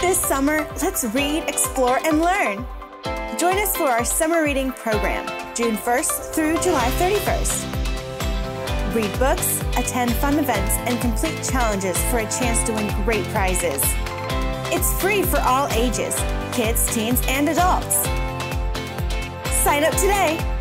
This summer, let's read, explore, and learn. Join us for our summer reading program, June 1st through July 31st. Read books, attend fun events, and complete challenges for a chance to win great prizes. It's free for all ages, kids, teens, and adults. Sign up today.